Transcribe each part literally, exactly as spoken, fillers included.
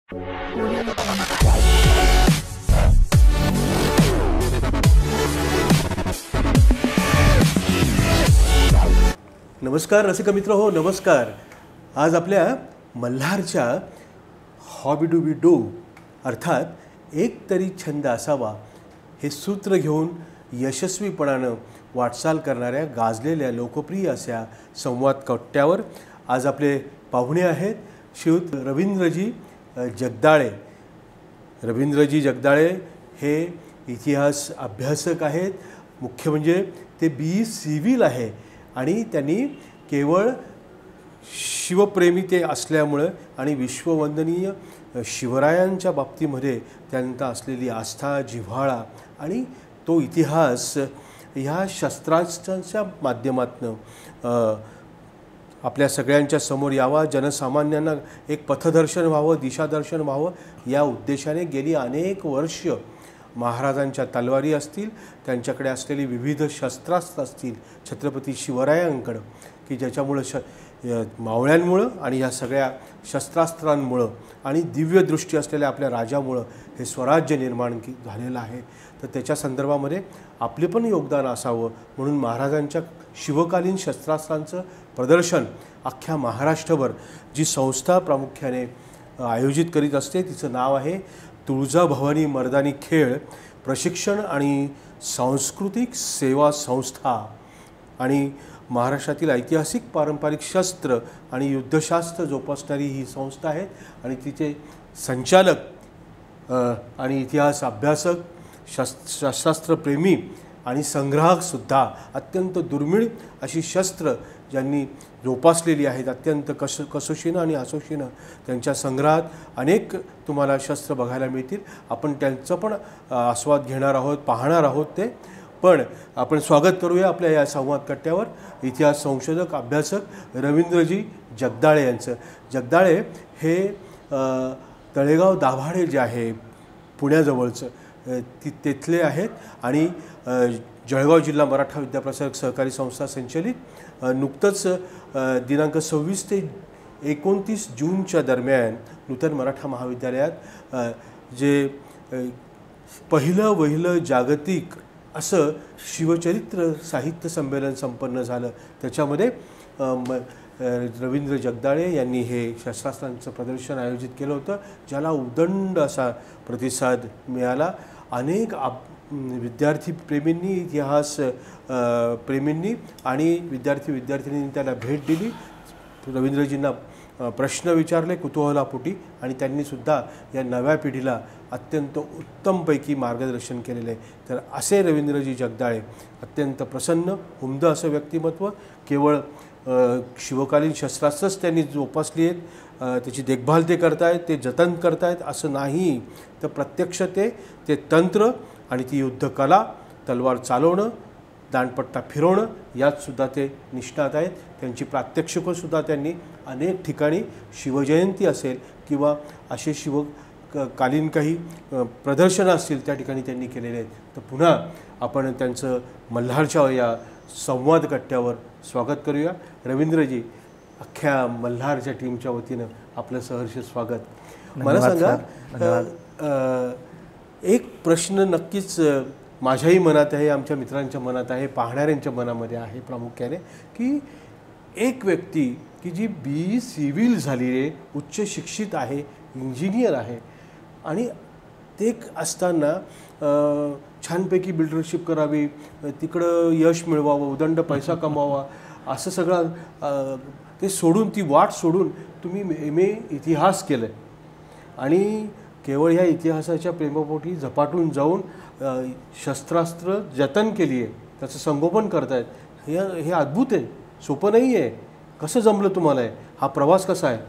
नमस्कार रसिक मित्र हो, नमस्कार. आज आपल्या मल्हारच्या हॉबी डू बी डू अर्थात एक तरी छंद असावा हे सूत्र घेऊन यशस्वीपणानं वाटचाल करणाऱ्या गाजलेल्या लोकप्रिय अशा संवाद कट्ट्यावर आज आपले पाहुणे आहेत श्रीयुत रवींद्रजी जगदाळे. रवींद्रजी जगदाळे हे इतिहास अभ्यासक आहेत. मुख्य म्हणजे ते बी सिव्हिल आहे आणि त्यांनी केवळ शिवप्रेमी ते असल्यामुळं आणि विश्ववंदनीय शिवरायांच्या बाबतीमध्ये त्यांना असलेली आस्था, जिव्हाळा आणि तो इतिहास ह्या शस्त्रास्त्रांच्या माध्यमातून आपल्या सगळ्यांच्या समोर यावा, जनसामान्यांना एक पथदर्शन व्हावं, दिशादर्शन व्हावं या उद्देशाने गेली अनेक वर्ष महाराजांच्या तलवारी असतील, त्यांच्याकडे असलेली विविध शस्त्रास्त्र असतील छत्रपती शिवरायांकडं की ज्याच्यामुळं श मावळ्यांमुळं आणि या सगळ्या शस्त्रास्त्रांमुळं आणि दिव्यदृष्टी असलेल्या आपल्या राजामुळं हे स्वराज्य निर्माण की झालेलं आहे. तर त्याच्या संदर्भामध्ये आपले पण योगदान असावं म्हणून महाराजांच्या शिवकालीन शस्त्रास्त्रांचं प्रदर्शन अख्ख्या महाराष्ट्रभर जी संस्था प्रामुख्याने आयोजित करीत असते तिचं नाव आहे तुळजाभवानी मर्दानी खेळ प्रशिक्षण आणि सांस्कृतिक सेवा संस्था. आणि महाराष्ट्रातील ऐतिहासिक पारंपरिक शस्त्र आणि युद्धशास्त्र जोपासणारी ही संस्था आहे आणि तिचे संचालक आणि इतिहास अभ्यासक शस् शस्त्रास्त्रप्रेमी आणि संग्राहकसुद्धा अत्यंत दुर्मिळ अशी शस्त्र ज्यांनी जोपासलेली आहेत. अत्यंत कस कसोशीनं आणि असोशीनं त्यांच्या संग्रहात अनेक तुम्हाला शस्त्र बघायला मिळतील. आपण त्यांचं पण आस्वाद घेणार आहोत, पाहणार आहोत. ते पण आपण स्वागत करूया आपल्या या संवाद कट्ट्यावर इतिहास संशोधक अभ्यासक रवींद्रजी जगदाळे यांचं. जगदाळे हे तळेगाव दाभाडे जे आहे पुण्याजवळचं ती तेथले आहेत आणि जळगाव जिल्हा मराठा विद्याप्रसारक सहकारी संस्था संचलित नुकतंच दिनांक सव्वीस ते एकोणतीस जूनच्या दरम्यान नूतन मराठा महाविद्यालयात जे पहिलं वहिलं जागतिक असं शिवचरित्र साहित्य संमेलन संपन्न झालं. त्याच्यामध्ये रवींद्र जगदाळे यांनी हे शस्त्रास्त्रांचं प्रदर्शन आयोजित केलं होतं ज्याला उदंड असा प्रतिसाद मिळाला. अनेक आप विद्यार्थी प्रेमींनी, इतिहास प्रेमींनी आणि विद्यार्थी विद्यार्थिनींनी त्याला भेट दिली. रवींद्रजींना प्रश्न विचारले कुतूहलापोटी आणि त्यांनीसुद्धा या नव्या पिढीला अत्यंत उत्तमपैकी मार्गदर्शन केलेलं आहे. तर असे रवींद्रजी जगदाळे अत्यंत प्रसन्न उमद असं व्यक्तिमत्व. केवळ शिवकालीन शस्त्रास्त्रच त्यांनी जोपासली आहेत, त्याची देखभाल ते करतायत, ते जतन करतायत असं नाही, तर प्रत्यक्ष ते ते तंत्र आणि ती युद्धकला, तलवार चालवणं, दांडपट्टा फिरवणं यातसुद्धा ते निष्णात आहेत. त्यांची प्रात्यक्षिकंसुद्धा त्यांनी अनेक ठिकाणी शिवजयंती असेल किंवा असे शिव कालीन काही प्रदर्शनं असतील त्या ठिकाणी त्यांनी केलेले आहेत. तर पुन्हा आपण त्यांचं मल्हारच्या या संवाद कट्ट्यावर स्वागत करूया. रवींद्रजी, अख्ख्या मल्हारच्या टीमच्या वतीनं आपलं सहर्ष स्वागत. मला सांगा, एक प्रश्न नक्कीच माझ्याही मनात आहे, आमच्या मित्रांच्या मनात आहे, पाहणाऱ्यांच्या मनामध्ये आहे प्रामुख्याने, की एक व्यक्ती की जी बी सिव्हिल झाली आहे, उच्च शिक्षित आहे, इंजिनियर आहे आणि ते असताना छानपैकी बिल्डरशिप करावी, तिकडं यश मिळवावं, उदंड पैसा कमवावा, असं सगळं ते सोडून, ती वाट सोडून तुम्ही एम ए इतिहास केलं आणि केवळ ह्या इतिहासाच्या प्रेमापोटी झपाटून जाऊन शस्त्रास्त्र जतन केली आहे, त्याचं संगोपन करतायत. हे हे अद्भुत आहे, सोपं नाही आहे. कसं जमलं तुम्हाला? आहे हा प्रवास कसा आहे?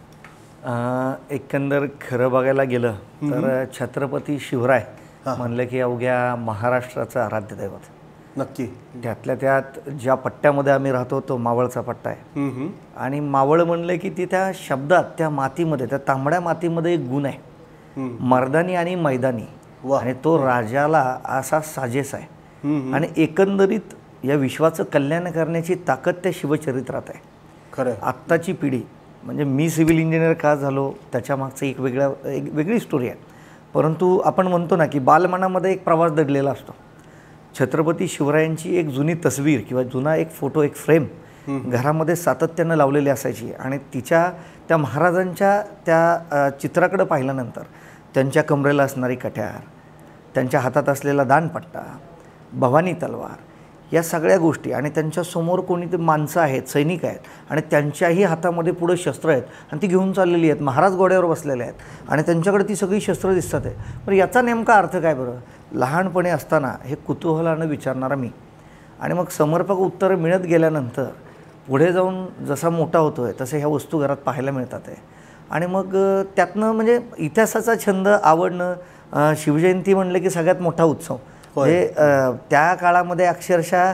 एकंदर खरं बघायला गेलं तर छत्रपती शिवराय म्हणलं की अवघ्या महाराष्ट्राचं आराध्य दैवत. नक्की. त्यातल्या त्यात ज्या पट्ट्यामध्ये आम्ही राहतो तो मावळचा पट्टा आहे आणि मावळ म्हणलं की ती त्या शब्दात, त्या मातीमध्ये, त्या तांबड्या मातीमध्ये एक गुण आहे, मर्दानी आणि मैदानी, आणि तो राजाला असा साजेस आहे. आणि एकंदरीत या विश्वाचं कल्याण करण्याची ताकद त्या शिवचरित्रात आहे. खरं. आत्ताची पिढी म्हणजे मी सिव्हिल इंजिनियर का झालो त्याच्या मागचं एक वेगळा एक वेगळी स्टोरी आहे. परंतु आपण म्हणतो ना की बालमनामध्ये एक प्रवास दडलेला असतो. छत्रपती शिवरायांची एक जुनी तस्वीर किंवा जुना एक फोटो, एक फ्रेम घरामध्ये सातत्यानं लावलेली असायची आणि तिच्या त्या महाराजांच्या त्या चित्राकडे पाहिल्यानंतर त्यांच्या कमरेला असणारी कट्यार, त्यांच्या हातात असलेला दानपट्टा, भवानी तलवार, या सगळ्या गोष्टी आणि त्यांच्यासमोर कोणी ते माणसं आहेत, सैनिक आहेत आणि त्यांच्याही हातामध्ये पुढे शस्त्र आहेत आणि ती घेऊन चाललेली आहेत. महाराज घोड्यावर बसलेले आहेत आणि त्यांच्याकडे ती सगळी शस्त्र दिसतात आहे. पण याचा नेमका अर्थ काय बरं? लहानपणी असताना हे कुतूहलानं विचारणारा मी आणि मग समर्पक उत्तरं मिळत गेल्यानंतर पुढे जाऊन जसा मोठा होतो आहे तसे ह्या वस्तू घरात पाहायला मिळतात आहे. आणि मग त्यातनं म्हणजे इतिहासाचा छंद आवडणं, शिवजयंती म्हणलं की सगळ्यात मोठा उत्सव. म्हणजे त्या काळामध्ये अक्षरशः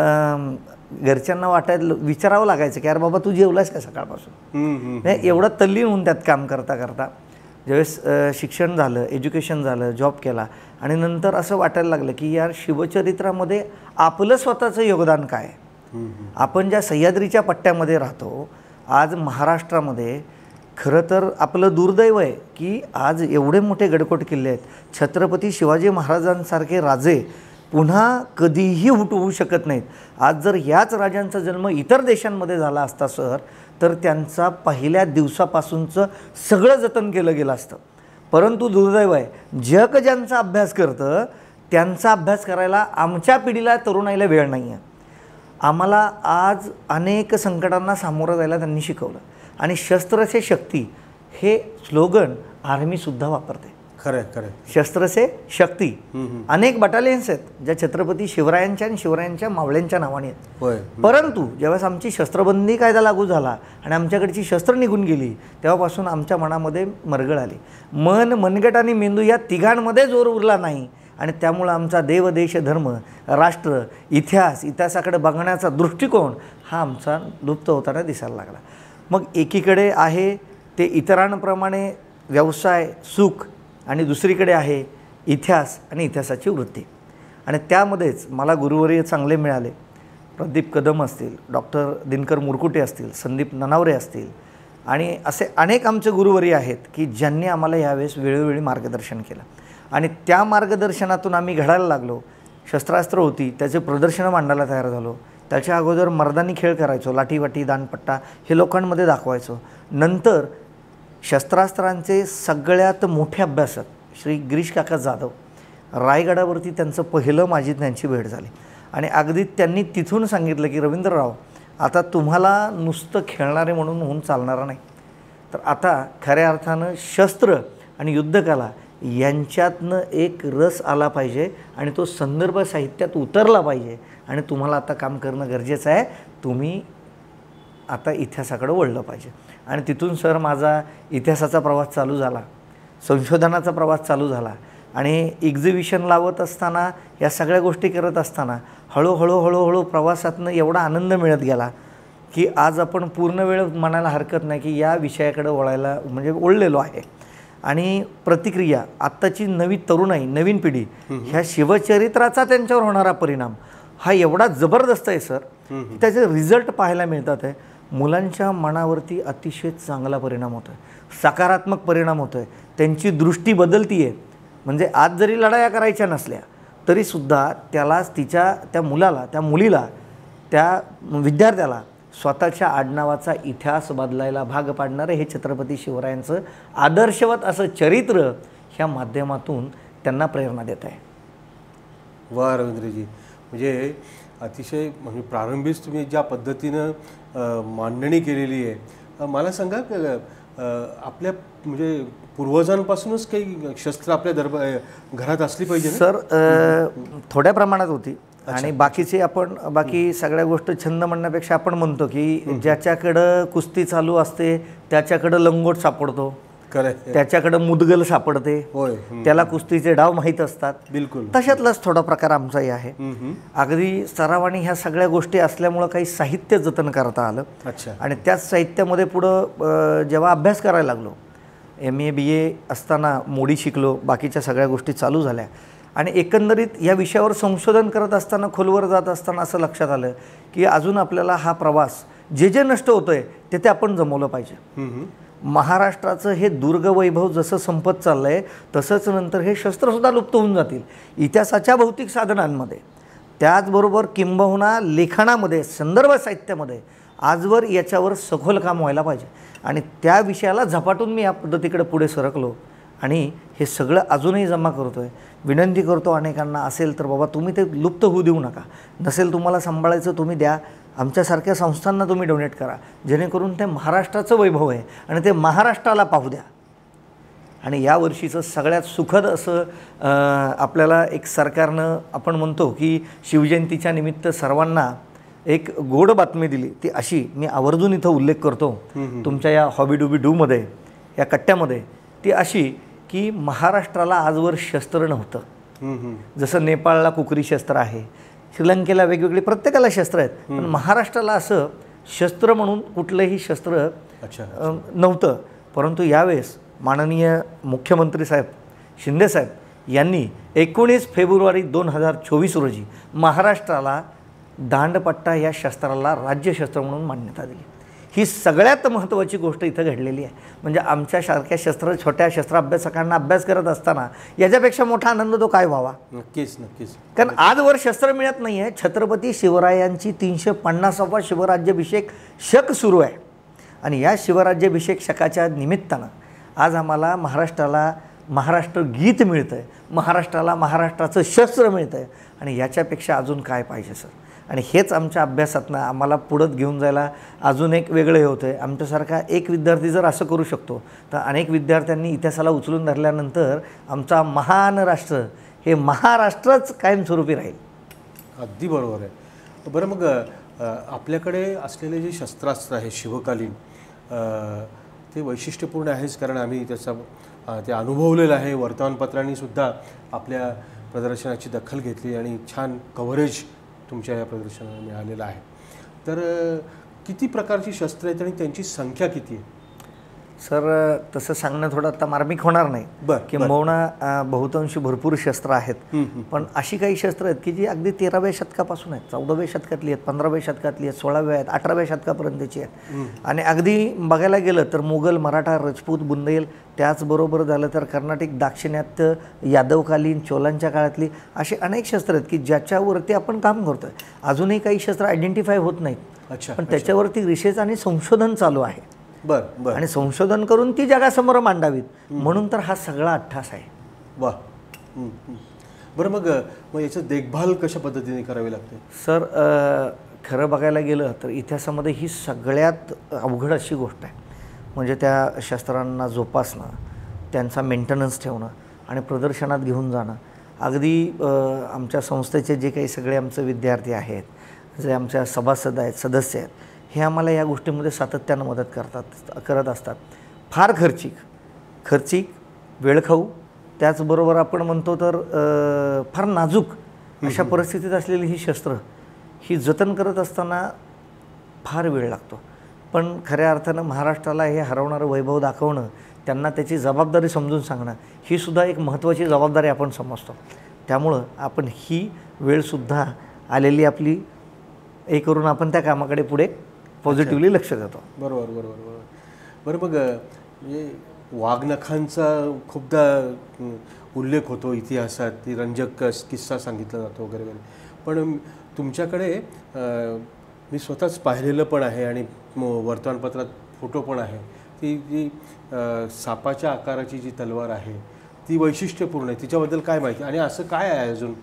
घरच्यांना वाटायला विचारावं लागायचं की अरे बाबा तू जेवलास का सकाळपासून. एवढं तल्लीन होऊन त्यात काम करता करता ज्यावेळेस शिक्षण झालं, एज्युकेशन झालं, जॉब केला आणि नंतर असं वाटायला लागलं की यार शिवचरित्रामध्ये आपलं स्वतःचं योगदान काय. आपण ज्या सह्याद्रीच्या पट्ट्यामध्ये राहतो, आज महाराष्ट्रामध्ये खरं तर आपलं दुर्दैव आहे की आज एवढे मोठे गडकोट किल्ले आहेत. छत्रपती शिवाजी महाराजांसारखे राजे पुन्हा कधीही उठवू शकत नाहीत. आज जर याच राजांचा जन्म इतर देशांमध्ये झाला असता सर, तर त्यांचा पहिल्या दिवसापासूनचं सगळं जतन केलं गेलं असतं. परंतु दुर्दैव आहे, जग ज्यांचा अभ्यास करतं त्यांचा अभ्यास करायला आमच्या पिढीला, तरुणाईला वेळ नाही आहे. आम्हाला आज अनेक संकटांना सामोरं जायला त्यांनी शिकवलं आणि शस्त्र से शक्ती हे स्लोगन आर्मीसुद्धा वापरते. खरं खरं शस्त्र से शक्ती. अनेक बटालियन्स आहेत ज्या छत्रपती शिवरायांच्या आणि शिवरायांच्या मावळ्यांच्या नावाने आहेत. परंतु ज्यावेळेस आमची शस्त्रबंदी कायदा लागू झाला आणि आमच्याकडची शस्त्र निघून गेली तेव्हापासून आमच्या मनामध्ये मरगळ आली. मन, मनगट आणि मेंदू या तिघांमध्ये जोर उरला नाही आणि त्यामुळं आमचा देव, देश, धर्म, राष्ट्र, इतिहास, इतिहासाकडे बघण्याचा दृष्टिकोन हा आमचा लुप्त होताना दिसायला लागला. मग एकीकडे आहे ते इतरांप्रमाणे व्यवसाय, सुख आणि दुसरीकडे आहे इतिहास आणि इतिहासाची वृत्ती. आणि त्यामध्येच मला गुरुवर्य चांगले मिळाले. प्रदीप कदम असतील, डॉक्टर दिनकर मुरकुटे असतील, संदीप ननावरे असतील आणि असे अनेक आमचे गुरुवर्य आहेत की ज्यांनी आम्हाला यावेळेस वेळोवेळी मार्गदर्शन केलं आणि त्या मार्गदर्शनातून आम्ही घडायला लागलो. शस्त्रास्त्र होती, त्याचे प्रदर्शनं मांडायला तयार झालो. त्याच्या अगोदर मर्दानी खेळ करायचो, लाठीवाटी, दानपट्टा हे लोकांमध्ये दाखवायचो. नंतर शस्त्रास्त्रांचे सगळ्यात मोठे अभ्यासक श्री गिरीश काका जाधव, रायगडावरती त्यांचं पहिलं माझी त्यांची भेट झाली आणि अगदी त्यांनी तिथून सांगितलं की रवींद्रराव, आता तुम्हाला नुसतं खेळणारे म्हणून होऊन चालणारं नाही, तर आता खऱ्या अर्थानं शस्त्र आणि युद्धकला यांच्यातनं एक रस आला पाहिजे आणि तो संदर्भ साहित्यात उतरला पाहिजे आणि तुम्हाला आता काम करणं गरजेचं आहे. तुम्ही आता इतिहासाकडे वळलं पाहिजे. आणि तिथून सर माझा इतिहासाचा प्रवास चालू झाला, संशोधनाचा प्रवास चालू झाला आणि एक्झिबिशन लावत असताना, या सगळ्या गोष्टी करत असताना हळूहळू हळूहळू प्रवासातनं एवढा आनंद मिळत गेला की आज आपण पूर्ण वेळ म्हणायला हरकत नाही की या विषयाकडे वळायला म्हणजे वळलेलो आहे. आणि प्रतिक्रिया आत्ताची नवी तरुणाई, नवीन पिढी, ह्या शिवचरित्राचा त्यांच्यावर होणारा परिणाम हा एवढा जबरदस्त आहे सर, त्याचे रिझल्ट पाहायला मिळतात आहे. मुलांच्या मनावरती अतिशय चांगला परिणाम होतो आहे, सकारात्मक परिणाम होतो आहे. त्यांची दृष्टी बदलती आहे. म्हणजे आज जरी लढाया करायच्या नसल्या तरीसुद्धा त्याला, तिच्या त्या मुलाला, त्या मुलीला, त्या विद्यार्थ्याला स्वतःच्या आडनावाचा इतिहास बदलायला भाग पाडणारे हे छत्रपती शिवरायांचं आदर्शवत असं चरित्र ह्या माध्यमातून त्यांना प्रेरणा देत आहे. वा रवींद्रजी, म्हणजे अतिशय म्हणजे प्रारंभीच तुम्ही ज्या पद्धतीनं मांडणी केलेली आहे. मला सांगा आपल्या म्हणजे पूर्वजांपासूनच काही शस्त्र आपल्या दरबार घरात असली पाहिजे सर? थोड्या प्रमाणात होती आणि बाकीचे आपण बाकी सगळ्या गोष्टी छंद म्हणण्यापेक्षा आपण म्हणतो की ज्याच्याकडं कुस्ती चालू असते त्याच्याकडं लंगोट सापडतो, त्याच्याकडं मुदगल सापडते, त्याला कुस्तीचे डाव माहीत असतात. बिलकुल तशातलाच थोडा प्रकार आमचाही आहे. अगदी सरावानी ह्या सगळ्या गोष्टी असल्यामुळं काही साहित्य जतन करता आलं आणि त्याच साहित्यामध्ये पुढं जेव्हा अभ्यास करायला लागलो, एम ए बी ए असताना मोडी शिकलो, बाकीच्या सगळ्या गोष्टी चालू झाल्या आणि एकंदरीत या विषयावर संशोधन करत असताना, खोलवर जात असताना असं लक्षात आलं की अजून आपल्याला हा प्रवास जे जे नष्ट होतं आहे ते ते आपण जमवलं पाहिजे. महाराष्ट्राचं हे दुर्गवैभव जसं संपत चाललं आहे तसंच नंतर हे शस्त्रसुद्धा लुप्त होऊन जातील इतिहासाच्या भौतिक साधनांमध्ये, त्याचबरोबर किंबहुना लेखनामध्ये, संदर्भ साहित्यामध्ये आजवर याच्यावर सखोल काम व्हायला पाहिजे. आणि त्या विषयाला झपाटून मी या पद्धतीकडे पुढे सरकलो आणि हे सगळं अजूनही जमा करतो आहे. विनंती करतो अनेकांना, असेल तर बाबा तुम्ही ते लुप्त होऊ देऊ नका, नसेल तुम्हाला सांभाळायचं तुम्ही द्या, आमच्यासारख्या संस्थांना तुम्ही डोनेट करा, जेणेकरून ते महाराष्ट्राचं वैभव आहे आणि ते महाराष्ट्राला पाहू द्या. आणि या वर्षीचं सगळ्यात सुखद असं आपल्याला एक सरकारनं आपण म्हणतो की शिवजयंतीच्या निमित्त सर्वांना एक गोड बातमी दिली, ती अशी मी आवर्जून इथं उल्लेख करतो तुमच्या या हॉबी डुबी डूमध्ये, या कट्ट्यामध्ये, ती अशी की महाराष्ट्राला आजवर शस्त्र नव्हतं. जसं नेपाळला कुकरी शस्त्र आहे, श्रीलंकेला वेगवेगळी, प्रत्येकाला शस्त्र आहेत, पण महाराष्ट्राला असं शस्त्र म्हणून कुठलंही शस्त्र नव्हतं. परंतु यावेळेस माननीय मुख्यमंत्री साहेब शिंदेसाहेब यांनी एकोणीस फेब्रुवारी दोन हजार चोवीस रोजी महाराष्ट्राला दांडपट्टा या शस्त्राला राज्यशस्त्र म्हणून मान्यता दिली. ही सगळ्यात महत्त्वाची गोष्ट इथं घडलेली आहे. म्हणजे आमच्यासारख्या शस्त्र छोट्या शस्त्र अभ्यासकांना अभ्यास करत असताना याच्यापेक्षा मोठा आनंद तो काय व्हावा. नक्कीच नक्कीच. कारण आजवर शस्त्र मिळत नाही आहे. छत्रपती शिवरायांची तीनशे पन्नासावा शिवराज्याभिषेक शक सुरू आहे आणि या शिवराज्याभिषेक शकाच्या निमित्तानं आज आम्हाला महाराष्ट्राला महाराष्ट्र गीत मिळतं आहे, महाराष्ट्राला महाराष्ट्राचं शस्त्र मिळतं आहे आणि याच्यापेक्षा अजून काय पाहिजे सर. आणि हेच आमच्या अभ्यासातनं आम्हाला पुढं घेऊन जायला अजून एक वेगळं हे होतं आहे. आमच्यासारखा एक विद्यार्थी जर असं करू शकतो तर अनेक विद्यार्थ्यांनी इतिहासाला उचलून धरल्यानंतर आमचा महान राष्ट्र हे महाराष्ट्रच कायमस्वरूपी राहील. अगदी बरोबर आहे. बरं, मग आपल्याकडे असलेले जे शस्त्रास्त्र आहे शिवकालीन, ते वैशिष्ट्यपूर्ण आहेच, कारण आम्ही त्याचा ते अनुभवलेलं आहे. वर्तमानपत्रांनी सुद्धा आपल्या प्रदर्शनाची दखल घेतली आणि छान कव्हरेज तुमच्या या प्रदर्शनाला मिळालेलं आहे. तर किती प्रकारची शस्त्र आहेत आणि त्यांची संख्या किती आहे? सर तसं सांगणं थोडं आता मार्मिक होणार नाही, किंबहुना बहुतांशी भरपूर शस्त्र आहेत, पण अशी काही शस्त्र आहेत की जी अगदी तेराव्या शतकापासून आहेत, चौदाव्या शतकातली आहेत, पंधराव्या शतकातली आहेत, सोळाव्या आहेत, अठराव्या शतकापर्यंतची आहेत. आणि अगदी बघायला गेलं तर मुघल, मराठा, राजपूत, बुंदेल, त्याचबरोबर झालं तर कर्नाटिक, दाक्षिणात्य, यादवकालीन, चोलांच्या काळातली अशी अनेक शस्त्र आहेत की ज्याच्यावरती आपण काम करतो आहे. अजूनही काही शस्त्र आयडेंटिफाय होत नाहीत, अच्छा, पण त्याच्यावरती रिसर्च आणि संशोधन चालू आहे. बरं बरं. आणि संशोधन करून ती जगासमोर मांडावीत म्हणून तर हा सगळा अट्ठास आहे. वा. बरं, मग मग याचं देखभाल कशा पद्धतीने करावी लागते? सर खरं बघायला गेलं तर इतिहासामध्ये ही सगळ्यात अवघड अशी गोष्ट आहे. म्हणजे त्या शस्त्रांना जोपासणं, त्यांचा मेंटेनन्स ठेवणं आणि प्रदर्शनात घेऊन जाणं. अगदी आमच्या संस्थेचे जे काही सगळे आमचे विद्यार्थी आहेत, जे आमच्या सभासद आहेत, सदस्य आहेत, हे आम्हाला या गोष्टीमध्ये सातत्यानं मदत करतात करत असतात. फार खर्चिक खर्चिक वेळखाऊ, त्याचबरोबर आपण म्हणतो तर फार नाजूक अशा परिस्थितीत असलेली ही शस्त्र ही जतन करत असताना फार वेळ लागतो. पण खऱ्या अर्थानं महाराष्ट्राला हे हरवणारं वैभव दाखवणं, त्यांना त्याची जबाबदारी समजून सांगणं, ही सुद्धा एक महत्त्वाची जबाबदारी आपण समजतो. त्यामुळं आपण ही वेळसुद्धा आलेली आपली हे करून आपण त्या कामाकडे पुढे पॉझिटिव्हली लक्ष देतो. बरोबर बरोबर बरोबर. बरं, मग म्हणजे वाघनखांचा खूपदा उल्लेख होतो इतिहासात, ती रंजक किस्सा सांगितला जातो वगैरे वगैरे. पण तुमच्याकडे मी स्वतःच पाहिलेलं पण आहे आणि वर्तमानपत्रात फोटो पण आहे. ती जी सापाच्या आकाराची जी तलवार आहे ती वैशिष्ट्यपूर्ण आहे, तिच्याबद्दल काय माहिती आणि असं काय आहे अजून?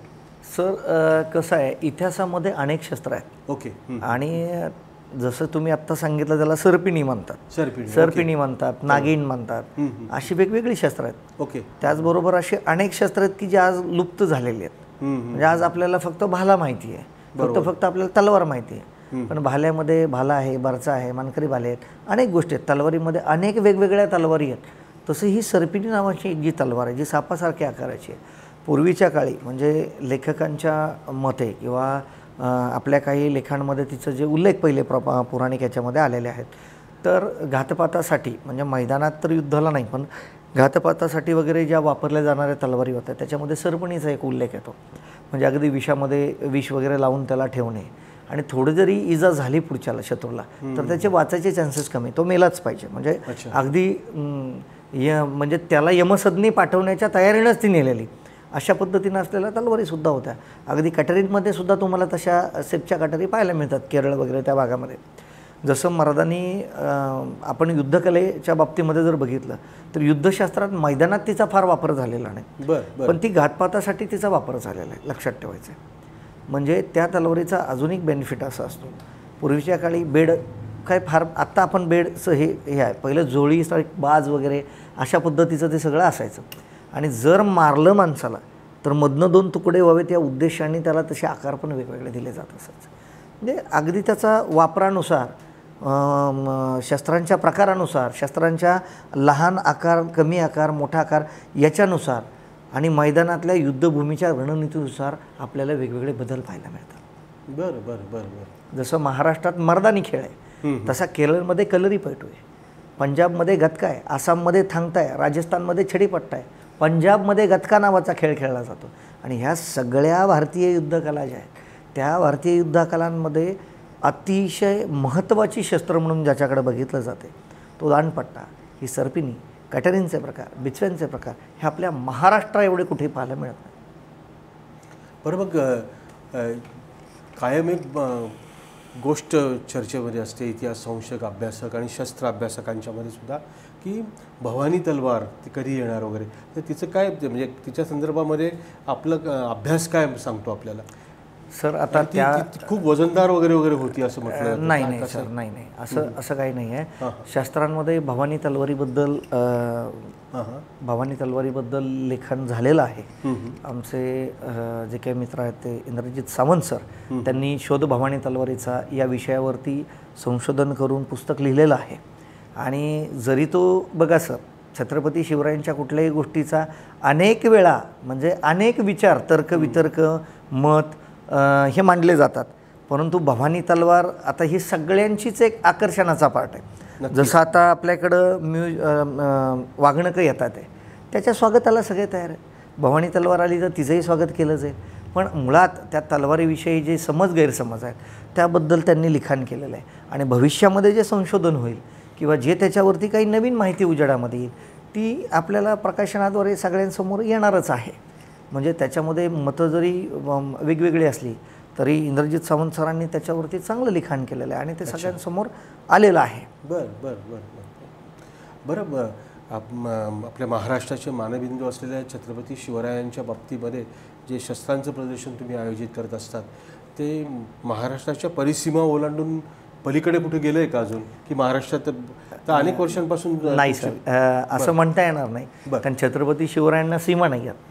सर कसं आहे, इतिहासामध्ये अनेक शस्त्र आहेत. ओके. आणि जसं तुम्ही आत्ता सांगितलं त्याला सरपिणी म्हणतात, सरपिणी सरपिणी म्हणतात, नागिन म्हणतात, अशी वेगवेगळी शस्त्र आहेत. ओके. त्याचबरोबर असे अनेक शस्त्र आहेत की जे आज लुप्त झालेली आहेत. म्हणजे आज आपल्याला फक्त भाला माहिती आहे, फक्त फक्त आपल्याला तलवार माहिती आहे, पण भाल्यामध्ये भाला आहे, बरचा आहे, मानकरी भाले आहेत, अनेक गोष्टी आहेत. तलवारीमध्ये अनेक वेगवेगळ्या तलवारी आहेत. तसं ही सरपिणी नावाची एक जी तलवार आहे जी सापासारख्या आकाराची आहे. पूर्वीच्या काळी म्हणजे लेखकांच्या मते किंवा आपल्या काही लेखांमध्ये तिचं जे उल्लेख पहिले प्र पौराणिक याच्यामध्ये आलेले आहेत, तर घातपातासाठी म्हणजे मैदानात तर युद्धाला नाही पण घातपातासाठी वगैरे ज्या वापरल्या जाणाऱ्या तलवारी होत्या त्याच्यामध्ये सरपणीचा एक उल्लेख येतो. म्हणजे अगदी विषामध्ये विष वगैरे लावून त्याला ठेवणे आणि थोडं जरी इजा झाली पुढच्याला शत्रूला तर त्याचे वाचायचे चान्सेस कमी, तो मेलाच पाहिजे. म्हणजे अगदी य म्हणजे त्याला यमसदनी पाठवण्याच्या तयारीनंच ती नेलेली अशा पद्धतीनं असलेल्या तलवारीसुद्धा होत्या. अगदी कटरीमध्ये सुद्धा तुम्हाला तशा सेपच्या कटारी पाहायला मिळतात केरळ वगैरे त्या भागामध्ये. जसं मर्दानी आपण युद्धकलेच्या बाबतीमध्ये जर बघितलं तर युद्धशास्त्रात मैदानात तिचा फार वापर झालेला नाही, पण ती घातपातासाठी तिचा वापर झालेला आहे, लक्षात ठेवायचं आहे. म्हणजे त्या तलवारीचा अजून एक बेनिफिट असा असतो, पूर्वीच्या काळी बेड काय फार, आत्ता आपण बेडचं हे हे आहे, पहिलं जोळी बाज वगैरे अशा पद्धतीचं ते सगळं असायचं. आणि जर मारलं माणसाला तर मधनं दोन तुकडे व्हावेत या उद्देशाने त्याला तसे आकार पण वेगवेगळे दिले जात असायचे. म्हणजे अगदी त्याचा वापरानुसार, शस्त्रांच्या प्रकारानुसार, शस्त्रांच्या लहान आकार, कमी आकार, मोठा आकार याच्यानुसार आणि मैदानातल्या युद्धभूमीच्या रणनीतीनुसार आपल्याला वेगवेगळे बदल पाहायला मिळतात. बरं बरं बरं बरं जसं महाराष्ट्रात मर्दानी खेळ आहे तसा केरळमध्ये कलरीपयटू आहे, पंजाबमध्ये गतका आहे, आसाममध्ये थांगता आहे, राजस्थानमध्ये छडीपट्टा आहे, पंजाबमध्ये गतका नावाचा खेळ खेळला जातो. आणि ह्या सगळ्या भारतीय युद्धकला ज्या आहेत त्या भारतीय युद्धकलांमध्ये अतिशय महत्त्वाची शस्त्र म्हणून ज्याच्याकडे बघितलं जाते तो दांडपट्टा, ही सरपिनी, कटरींचे प्रकार, बिचव्यांचे प्रकार हे आपल्या महाराष्ट्रा एवढे कुठे पाहायला मिळत नाही. बरं, मग कायम एक गोष्ट चर्चेमध्ये असते इतिहास संशोधक, अभ्यासक आणि शस्त्र अभ्यासकांच्यामध्ये सुद्धा की भवानी तलवार ती कधी येणार वगैरे, तर तिचं काय म्हणजे तिच्या संदर्भामध्ये आपलं अभ्यास काय सांगतो आपल्याला? सर आता त्या खूप वजनदार वगैरे वगैरे होती असं म्हटलं. नाही नाही सर, नाही नाही असं असं काही नाही आहे. शास्त्रांमध्ये भवानी तलवारीबद्दल भवानी तलवारीबद्दल लेखन झालेलं आहे. आमचे जे काही मित्र आहेत ते इंद्रजित सावंत सर, त्यांनी शोध भवानी तलवारीचा या विषयावरती संशोधन करून पुस्तक लिहिलेलं आहे. आणि जरी तो बघा सर, छत्रपती शिवरायांच्या कुठल्याही गोष्टीचा अनेक वेळा म्हणजे अनेक विचार, तर्क वितर्क, मत हे मांडले जातात, परंतु भवानी तलवार आता ही सगळ्यांचीच एक आकर्षणाचा पार्ट आहे. जसं आता आपल्याकडं म्यू वाघणकं येतात आहे, त्याच्या स्वागताला सगळे तयार आहेत. भवानी तलवार आली तर तिचंही स्वागत केलं जाईल. पण मुळात त्या तलवारीविषयी जे समज गैरसमज आहेत त्याबद्दल त्यांनी लिखाण केलेलं आहे. आणि भविष्यामध्ये जे संशोधन होईल किंवा जे त्याच्यावरती काही नवीन माहिती उजेडामध्ये येईल ती आपल्याला प्रकाशनाद्वारे सगळ्यांसमोर येणारच आहे. म्हणजे त्याच्यामध्ये मतं जरी वेगवेगळी असली तरी इंद्रजित सावंत सरांनी त्याच्यावरती चांगलं लिखाण केलेलं आहे आणि ते सगळ्यांसमोर आलेलं आहे. बरं बरं बरं बरं बरं आपल्या महाराष्ट्राचे मानबिंदू असलेल्या छत्रपती शिवरायांच्या बाबतीमध्ये जे शस्त्रांचं प्रदर्शन तुम्ही आयोजित करत असतात ते महाराष्ट्राच्या परिसीमा ओलांडून पलीकडे कुठे गेलं आहे का अजून, की महाराष्ट्रात तर अनेक वर्षांपासून? नाही सर, असं म्हणता येणार नाही, कारण छत्रपती शिवरायांना सीमा नाही आहेत.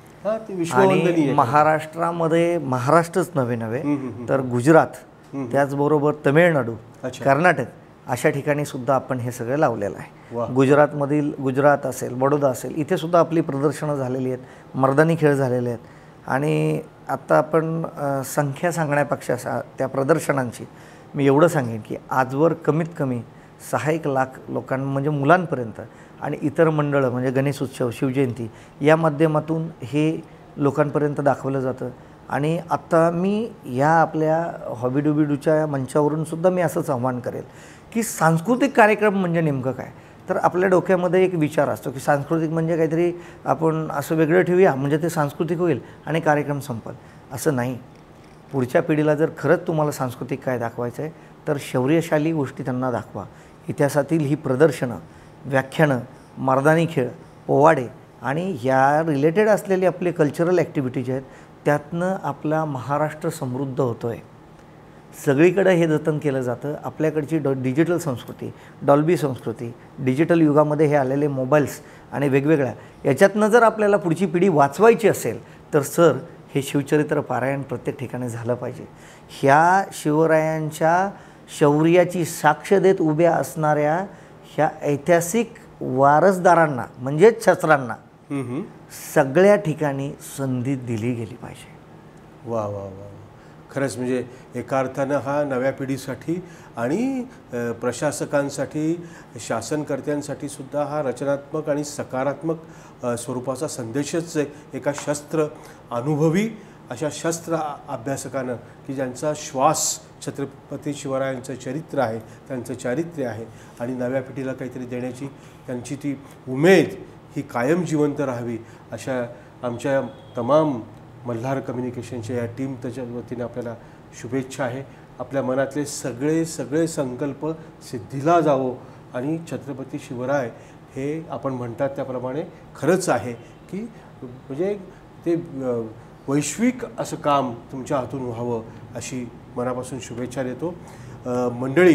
आणि महाराष्ट्रामध्ये महाराष्ट्रच नव्हे नव्हे तर गुजरात, त्याचबरोबर तमिळनाडू, कर्नाटक अशा ठिकाणी सुद्धा आपण हे सगळं लावलेलं आहे. गुजरातमधील गुजरात असेल, बडोदा असेल, इथे सुद्धा आपली प्रदर्शनं झालेली आहेत, मर्दानी खेळ झालेले आहेत. आणि आत्ता आपण संख्या सांगण्यापेक्षा त्या प्रदर्शनांची मी एवढं सांगेन की आजवर कमीत कमी सहा एक लाख लोकां म्हणजे मुलांपर्यंत आणि इतर मंडळं म्हणजे गणेश उत्सव, शिवजयंती या माध्यमातून हे लोकांपर्यंत दाखवलं जातं. आणि आत्ता मी या आपल्या हॉबीडुबीडूच्या मंचावरून सुद्धा मी असंच आव्हान करेल की सांस्कृतिक कार्यक्रम म्हणजे नेमकं काय. तर आपल्या डोक्यामध्ये एक विचार असतो की सांस्कृतिक म्हणजे काहीतरी आपण असं वेगळं ठेवूया म्हणजे ते सांस्कृतिक होईल आणि कार्यक्रम संपल, असं नाही. पुढच्या पिढीला जर खरंच तुम्हाला सांस्कृतिक काय दाखवायचं आहे तर शौर्यशाली गोष्टी त्यांना दाखवा. इतिहासातील ही प्रदर्शनं, व्याख्यानं, मर्दानी खेळ, पोवाडे आणि ह्या रिलेटेड असलेले आपले कल्चरल ॲक्टिव्हिटीज आहेत त्यातनं आपला महाराष्ट्र समृद्ध होतो आहे. सगळीकडे हे जतन केलं जातं. आपल्याकडची डॉ डिजिटल संस्कृती, डॉल्बी संस्कृती, डिजिटल युगामध्ये हे आलेले मोबाईल्स आणि वेगवेगळ्या याच्यातनं जर आपल्याला पुढची पिढी वाचवायची असेल तर सर हे शिवचरित्र पारायण प्रत्येक ठिकाणी झालं पाहिजे. ह्या शिवरायांच्या शौर्याची साक्ष देत उभ्या असणाऱ्या ह्या ऐतिहासिक वारसदारांना म्हणजेच शस्त्रांना सगळ्या ठिकाणी संधी दिली गेली पाहिजे. वा वा वा, खरंच म्हणजे एका अर्थानं हा नव्या पिढीसाठी आणि प्रशासकांसाठी, शासनकर्त्यांसाठी सुद्धा हा रचनात्मक आणि सकारात्मक स्वरूपाचा संदेशच एका शस्त्र अनुभवी अशा शस्त्र अभ्यासकानं की ज्यांचा श्वास छत्रपती शिवरायांचं चरित्र आहे, त्यांचं चारित्र्य आहे आणि नव्या पिढीला काहीतरी देण्याची त्यांची ती उमेद ही कायम जिवंत राहावी, अशा आमच्या तमाम मल्हार कम्युनिकेशनच्या या टीम त्याच्या वतीने आपल्याला शुभेच्छा आहे. आपल्या मनातले सगळे सगळे संकल्प सिद्धीला जावो आणि छत्रपती शिवराय हे आपण म्हणतात त्याप्रमाणे खरंच आहे की म्हणजे ते वैश्विक असं काम तुमच्या हातून व्हावं अशी मनापासून शुभेच्छा देतो. मंडळी,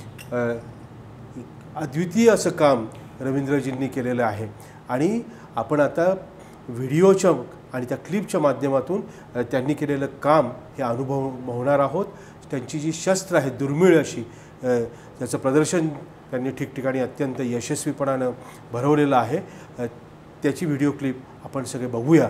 अद्वितीय असं काम रवींद्रजींनी केलेलं आहे आणि आपण आता व्हिडिओच्या आणि त्या क्लिपच्या माध्यमातून त्यांनी केलेलं काम हे अनुभवणार आहोत. त्यांची जी शस्त्र आहेत दुर्मिळ अशी, त्याचं प्रदर्शन त्यांनी ठिकठिकाणी अत्यंत यशस्वीपणानं भरवलेलं आहे. त्याची व्हिडिओ क्लिप आपण सगळे बघूया.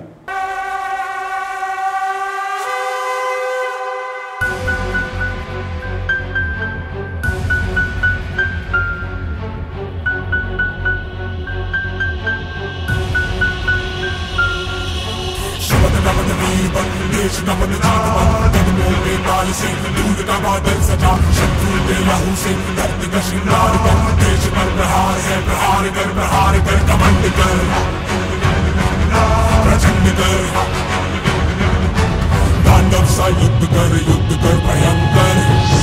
युद्ध कर युद्ध कर भयंकर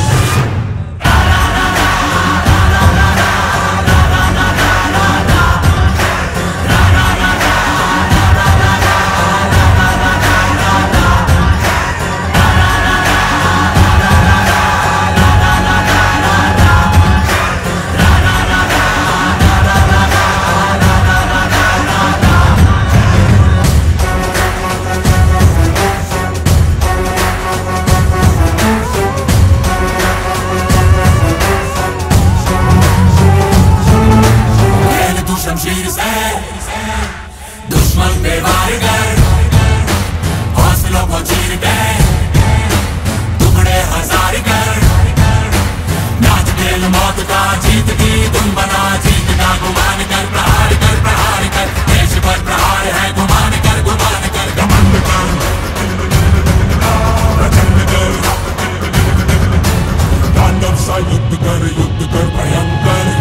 दुश्मन पे वार कर, हौसलों को चीर के टुकड़े हजार कर, नाच खेल मौत का जीत की तुम बना, जीत का गुमान कर, प्रहार कर प्रहार कर, देश पर प्रहार है, गुमान कर गुमान कर, घमंड कर प्रचंड कर, तांडव सा युद्ध कर युद्ध कर भयंकर.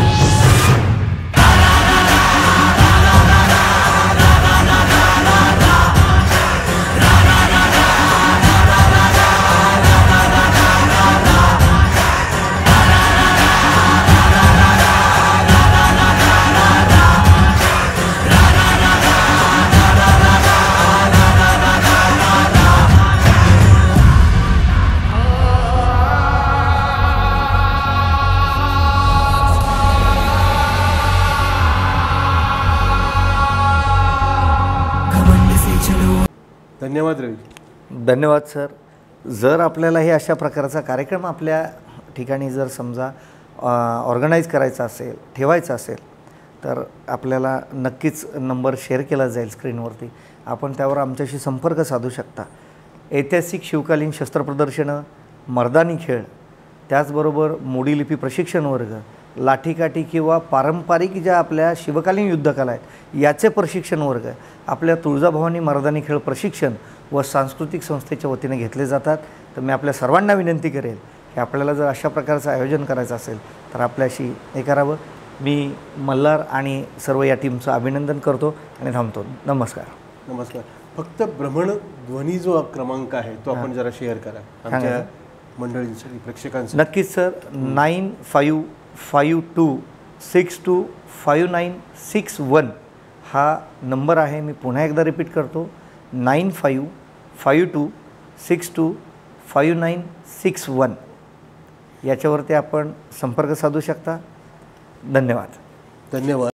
धन्यवाद रवी. धन्यवाद सर. जर आपल्याला हे अशा प्रकारचा कार्यक्रम आपल्या ठिकाणी जर समजा ऑर्गनाईज करायचा असेल, ठेवायचा असेल, तर आपल्याला नक्कीच नंबर शेअर केला जाईल स्क्रीनवरती. आपण त्यावर आमच्याशी संपर्क साधू शकता. ऐतिहासिक शिवकालीन शस्त्रप्रदर्शनं, मर्दानी खेळ, त्याचबरोबर मोडीलिपी प्रशिक्षण वर्ग, लाठीकाठी किंवा पारंपरिक ज्या आपल्या शिवकालीन युद्धकला आहेत याचे प्रशिक्षण वर्ग आपल्या तुळजाभवानी मर्दानी खेळ प्रशिक्षण व सांस्कृतिक संस्थेच्या वतीने घेतले जातात. तर मी आपल्या सर्वांना विनंती करेल की आपल्याला जर अशा प्रकारचं आयोजन करायचं असेल तर आपल्याशी हे करावं. मी मल्हार आणि सर्व या टीमचं अभिनंदन करतो आणि थांबतो. नमस्कार. नमस्कार. फक्त भ्रमणध्वनी जो क्रमांक आहे तो आपण जरा शेअर करा आमच्या मंडळींसाठी, प्रेक्षकांसाठी. नक्कीच sir. Nine five five two six two five nine six one हा नंबर आहे. मी पुन्हा एकदा रिपीट करतो, nine five five two six two five nine six one याच्यावरती आपण संपर्क साधू शकता. धन्यवाद. धन्यवाद.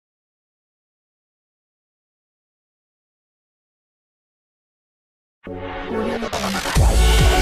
Audio